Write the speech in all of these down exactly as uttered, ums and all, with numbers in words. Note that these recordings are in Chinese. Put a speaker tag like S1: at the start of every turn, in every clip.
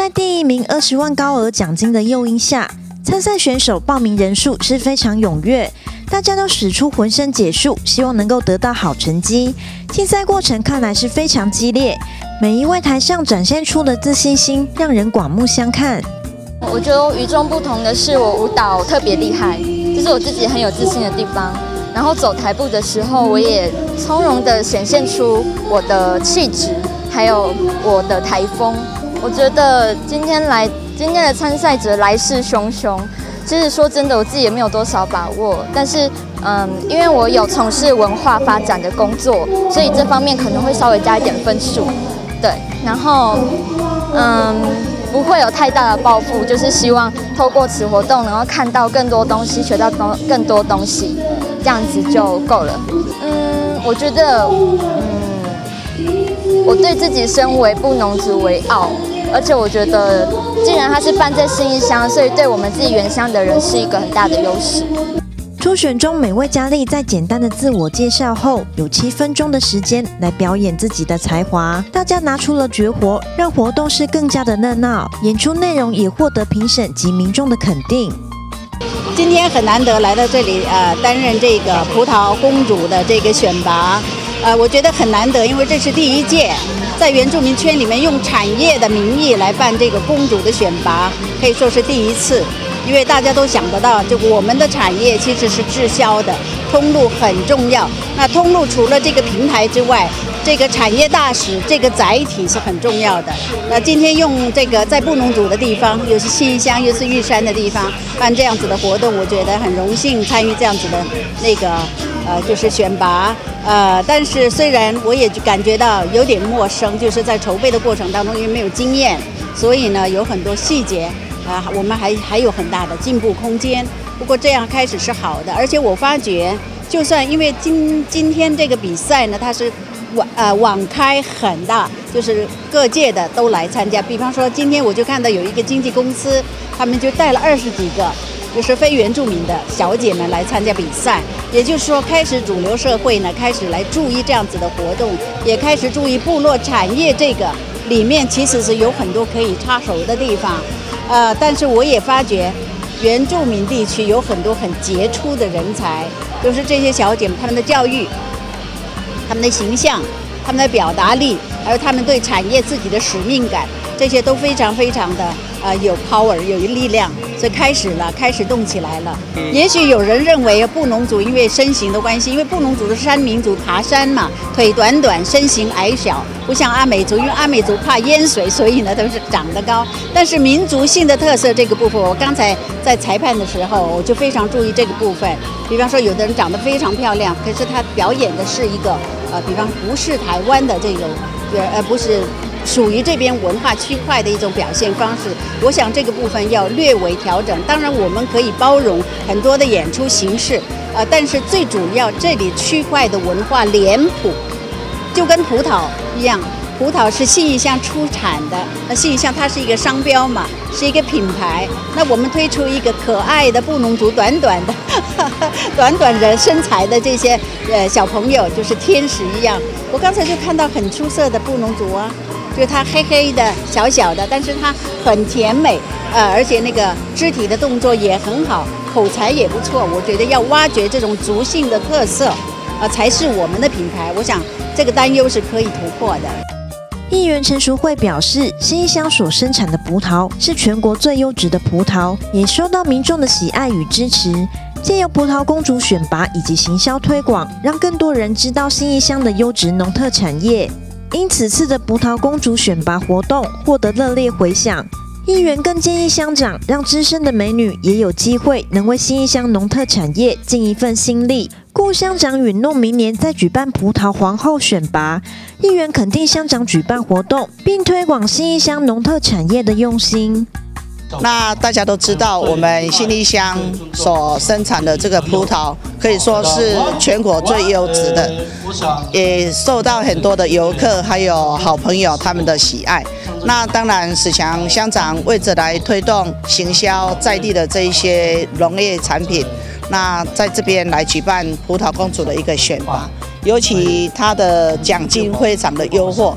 S1: 在第一名二十万高额奖金的诱因下，参赛选手报名人数是非常踊跃，大家都使出浑身解数，希望能够得到好成绩。竞赛过程看来是非常激烈，每一位台上展现出的自信心，让人刮目相看。
S2: 我觉得与众不同的是，我舞蹈特别厉害，这是我自己很有自信的地方。然后走台步的时候，我也从容地显现出我的气质，还有我的台风。我觉得今天来今天的参赛者来势汹汹。其实说真的，我自己也没有多少把握，但是，嗯，因为我有从事文化发展的工作，所以这方面可能会稍微加一点分数，对。然后，嗯，不会有太大的抱负，就是希望透过此活动能够看到更多东西，学到更多东西，这样子就够了。嗯，我觉得，嗯，我对自己身为布农族为傲。而且我觉得，既然它是办在信义乡，所以对我们自己原乡的人是一个很大的优势。
S1: 初选中，每位佳丽在简单的自我介绍后，有七分钟的时间来表演自己的才华。大家拿出了绝活，让活动是更加的热闹。演出内容也获得评审及民众的肯定。
S3: 今天很难得来到这里，呃，担任这个葡萄公主的这个选拔，呃，我觉得很难得，因为这是第一届。在原住民圈里面用产业的名义来办这个公主的选拔，可以说是第一次。因为大家都想得到，就我们的产业其实是滞销的，通路很重要。那通路除了这个平台之外，这个产业大使这个载体是很重要的。那今天用这个在布农族的地方，又是信义乡又是玉山的地方办这样子的活动，我觉得很荣幸参与这样子的那个呃就是选拔。呃，但是虽然我也感觉到有点陌生，就是在筹备的过程当中，因为没有经验，所以呢有很多细节啊、呃，我们还还有很大的进步空间。不过这样开始是好的，而且我发觉，就算因为今今天这个比赛呢，它是网呃网开很大，就是各界的都来参加。比方说今天我就看到有一个经纪公司，他们就带了二十几个。就是非原住民的小姐们来参加比赛，也就是说，开始主流社会呢开始来注意这样子的活动，也开始注意部落产业这个里面其实是有很多可以插手的地方，呃，但是我也发觉原住民地区有很多很杰出的人才，就是这些小姐们她们的教育、她们的形象、她们的表达力，还有她们对产业自己的使命感，这些都非常非常的呃有 power 有力量。所以开始了，开始动起来了。也许有人认为布农族因为身形的关系，因为布农族的山民族爬山嘛，腿短短，身形矮小，不像阿美族，因为阿美族怕淹水，所以呢都是长得高。但是民族性的特色这个部分，我刚才在裁判的时候，我就非常注意这个部分。比方说，有的人长得非常漂亮，可是他表演的是一个呃，比方不是台湾的这种，呃，不是。属于这边文化区块的一种表现方式，我想这个部分要略微调整。当然，我们可以包容很多的演出形式，呃，但是最主要这里区块的文化脸谱，就跟葡萄一样，葡萄是信义乡出产的，那信义乡它是一个商标嘛，是一个品牌。那我们推出一个可爱的布农族短短的、短短的身材的这些呃小朋友，就是天使一样。我刚才就看到很出色的布农族啊。就是它黑黑的、小小的，但是它很甜美，呃，而且那个肢体的动作也很好，口才也不错。我觉得要挖掘这种族性的特色，呃，才是我们的品牌。我想这个担忧是可以突破的。
S1: 议员陈淑慧表示，信义乡所生产的葡萄是全国最优质的葡萄，也受到民众的喜爱与支持。借由葡萄公主选拔以及行销推广，让更多人知道信义乡的优质农特产业。因此次的葡萄公主选拔活动获得热烈回响，议员更建议乡长让资深的美女也有机会能为信义乡农特产业尽一份心力。故乡长允诺明年再举办葡萄皇后选拔，议员肯定乡长举办活动，并推广信义乡农特产业的用心。
S4: 那大家都知道，我们信义乡所生产的这个葡萄可以说是全国最优质的，也受到很多的游客还有好朋友他们的喜爱。那当然，史强乡长为着来推动行销在地的这一些农业产品，那在这边来举办葡萄公主的一个选拔，尤其他的奖金非常的优渥。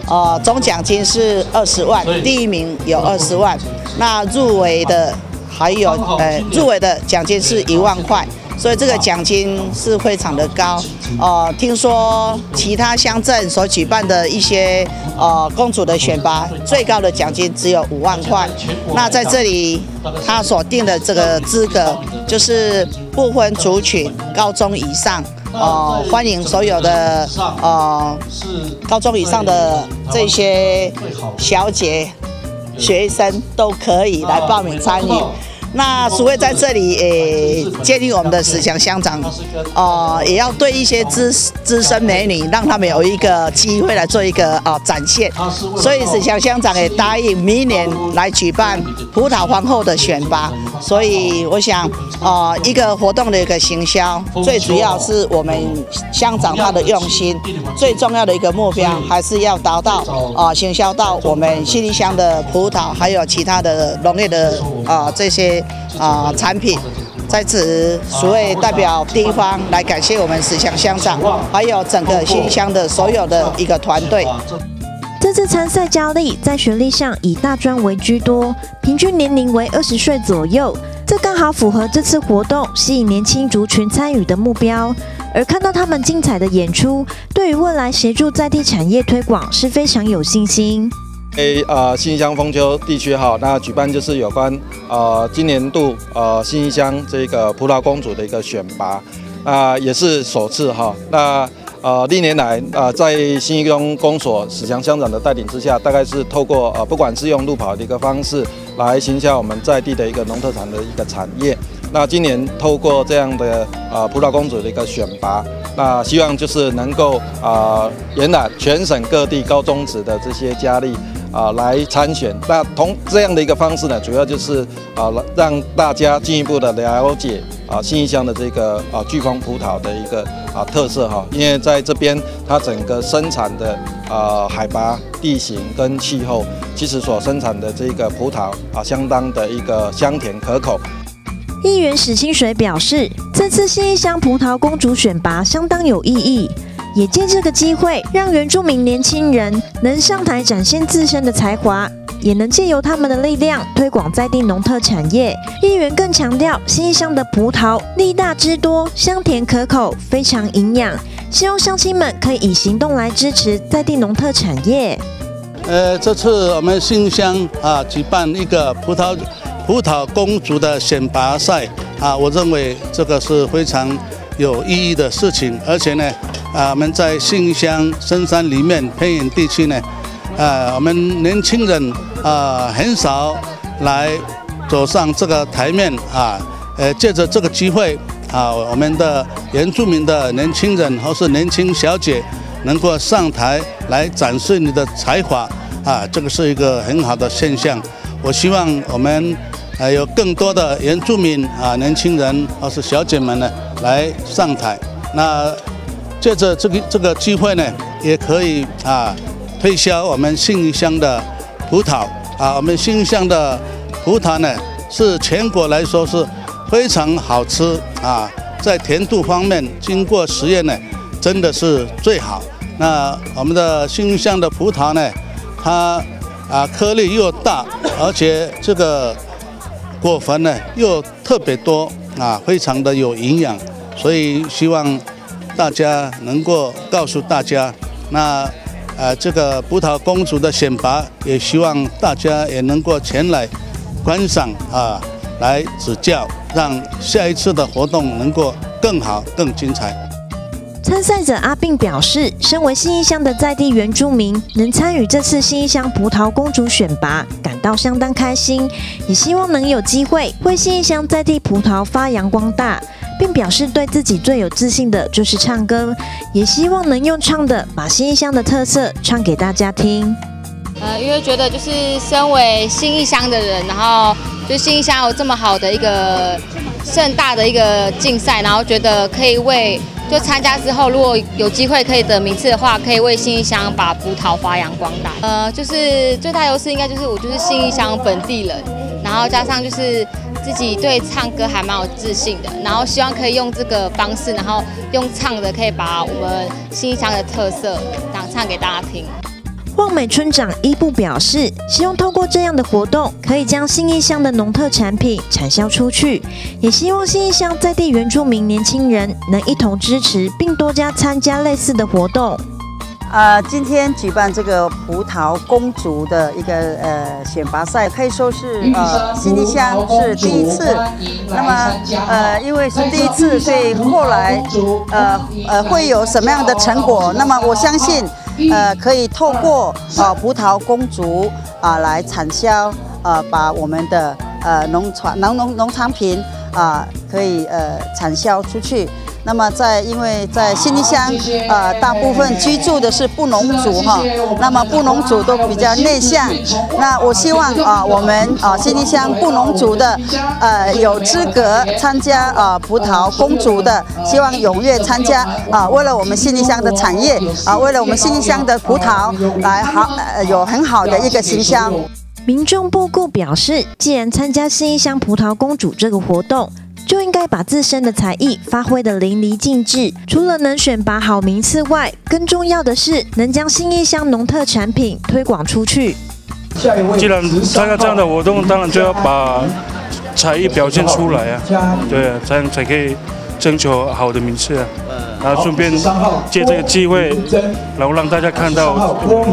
S4: 呃，总奖金是二十万，第一名有二十万，那入围的还有呃，入围的奖金是一万块。所以这个奖金是非常的高，呃，听说其他乡镇所举办的一些呃公主的选拔，最高的奖金只有五万块。那在这里，他所定的这个资格就是不分族群，高中以上，呃，欢迎所有的呃高中以上的这些小姐、学生都可以来报名参与。那所谓在这里，诶、欸，建议我们的史强乡长，呃，也要对一些资资深美女，让他们有一个机会来做一个啊、呃、展现。所以史强乡长也答应明年来举办葡萄皇后的选拔。所以我想，呃，一个活动的一个行销，最主要是我们乡长他的用心，最重要的一个目标还是要达到啊、呃，行销到我们信义乡的葡萄，还有其他的农业的啊、呃、这些。啊、呃，产品在此，所谓代表地方来感谢我们史强乡长，还有整个信义乡的所有的一个团队。
S1: 这次参赛佳丽在学历上以大专为居多，平均年龄为二十岁左右，这刚好符合这次活动吸引年轻族群参与的目标。而看到他们精彩的演出，对于未来协助在地产业推广是非常有信心。
S5: 诶，呃，信义乡丰丘地区哈，那举办就是有关呃今年度呃信义乡这个葡萄公主的一个选拔，啊、呃、也是首次哈。那呃历年来呃在信义乡公所史强乡长的带领之下，大概是透过呃不管是用路跑的一个方式来行销我们在地的一个农特产的一个产业。那今年透过这样的呃葡萄公主的一个选拔，那希望就是能够啊、呃、延揽全省各地高中职的这些佳丽。啊，来参选。那同这样的一个方式呢，主要就是啊，让大家进一步的了解啊信义乡的这个啊巨峰葡萄的一个啊特色哈。因为在这边，它整个生产的啊海拔、地形跟气候，其实所生产的这个葡萄啊，相当的一个香甜可口。
S1: 议员史清水表示，这次信义乡葡萄公主选拔相当有意义。也借这个机会，让原住民年轻人能上台展现自身的才华，也能借由他们的力量推广在地农特产业。议员更强调，信义乡的葡萄粒大汁多，香甜可口，非常营养。希望乡亲们可以以行动来支持在地农特产业。
S6: 呃，这次我们信义乡啊举办一个葡萄葡萄公主的选拔赛啊，我认为这个是非常有意义的事情，而且呢。啊，我们在信义乡深山里面偏远地区呢，啊，我们年轻人啊很少来走上这个台面啊，呃，借着这个机会啊，我们的原住民的年轻人或是年轻小姐能够上台来展示你的才华啊，这个是一个很好的现象。我希望我们呃有更多的原住民啊年轻人或是小姐们呢来上台，那。借着这个这个机会呢，也可以啊推销我们信义乡的葡萄啊。我们信义乡的葡萄呢，是全国来说是非常好吃啊，在甜度方面，经过实验呢，真的是最好。那我们的信义乡的葡萄呢，它啊颗粒又大，而且这个果粉呢又特别多啊，非常的有营养，所以希望。大家能够告诉大家，那呃这个葡萄公主的选拔，也希望大家也能够前来观赏啊，来指教，让下一次的活动能够更好、更精彩。
S1: 参赛者阿并表示，身为信义乡的在地原住民，能参与这次信义乡葡萄公主选拔，感到相当开心，也希望能有机会为信义乡在地葡萄发扬光大。并表示对自己最有自信的就是唱歌，也希望能用唱的把信义乡的特色唱给大家听。
S2: 呃，因为觉得就是身为信义乡的人，然后就信义乡有这么好的一个盛大的一个竞赛，然后觉得可以为就参加之后，如果有机会可以得名次的话，可以为信义乡把葡萄发扬光大。呃，就是最大优势应该就是我就是信义乡本地人，然后加上就是。自己对唱歌还蛮有自信的，然后希望可以用这个方式，然后用唱的可以把我们信义乡的特色唱唱给大家听。
S1: 望美村长伊布表示，希望透过这样的活动，可以将信义乡的农特产品产销出去，也希望信义乡在地原住民年轻人能一同支持，并多加参加类似的活动。
S3: 呃，今天举办这个葡萄公主的一个呃选拔赛，可以说是呃信义乡是第一次。那么呃，因为是第一次，所以后来呃呃会有什么样的成果？那么我相信，呃，可以透过呃葡萄公主啊、呃、来产销，呃，把我们的呃农产农农农产品啊、呃、可以呃产销出去。那么在因为在信义乡，呃，大部分居住的是布农族哈，那么布农族都比较内向。那我希望啊、呃，我们啊、呃、信义乡布农族的呃有资格参加啊、呃、葡萄公主的，希望踊跃参加啊、呃，为了我们信义乡的产业啊、呃，为了我们信义乡的葡萄来好呃有很好的一个形象。
S1: 民众部顾表示，既然参加信义乡葡萄公主这个活动，就应该把自身的才艺发挥得淋漓尽致。除了能选拔好名次外，更重要的是能将信义乡农特产品推广出去。
S7: 既然参加这样的活动，当然就要把才艺表现出来啊，对啊，这样才可以征求好的名次啊。然后顺便借这个机会，然后让大家看到，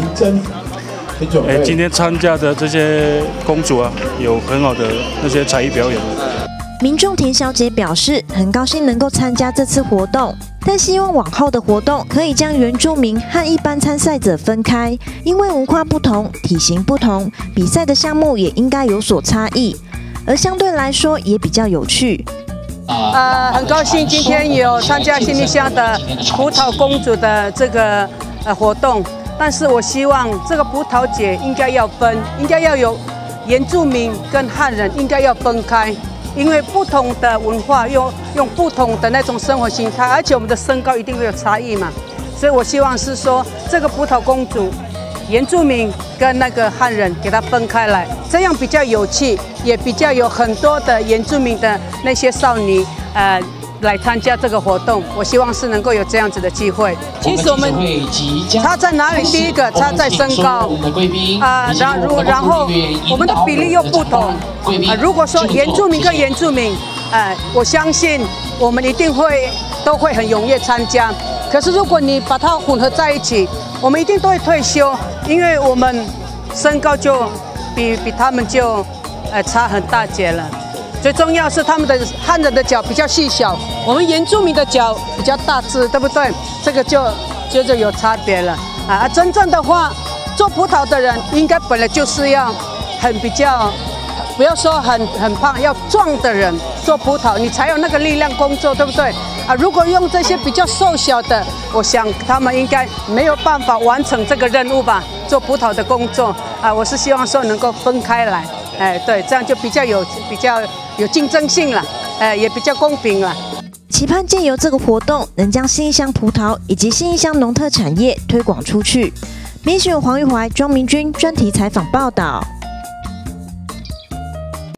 S7: 哎，今天参加的这些公主啊，有很好的那些才艺表演。
S1: 民众田小姐表示，很高兴能够参加这次活动，但希望往后的活动可以将原住民和一般参赛者分开，因为文化不同、体型不同，比赛的项目也应该有所差异，而相对来说也比较有趣。
S8: 呃，很高兴今天有参加信义乡的葡萄公主的这个呃活动，但是我希望这个葡萄节应该要分，应该要有原住民跟汉人应该要分开。因为不同的文化用用不同的那种生活形态，而且我们的身高一定会有差异嘛，所以我希望是说这个葡萄公主，原住民跟那个汉人给它分开来，这样比较有趣，也比较有很多的原住民的那些少女，呃。来参加这个活动，我希望是能够有这样子的机会。其实我们差在哪里？第一个差在身高，啊，然后然后我们的比例又不同，啊，如果说原住民跟原住民，哎，我相信我们一定会都会很踊跃参加。可是如果你把它混合在一起，我们一定都会退休，因为我们身高就比比他们就，呃，差很大截了。最重要是他们的汉人的脚比较细小，我们原住民的脚比较大只，对不对？这个就就就有差别了啊！真正的话，做葡萄的人应该本来就是要很比较，不要说很很胖，要壮的人做葡萄，你才有那个力量工作，对不对？啊，如果用这些比较瘦小的，我想他们应该没有办法完成这个任务吧？做葡萄的工作啊，我是希望说能够分开来。哎，对，这样就比较有比较有竞争性了，哎，也比较公平了。
S1: 期盼借由这个活动，能将信义乡葡萄以及信义乡农特产业推广出去。民选黄玉怀、庄明君专题采访报道。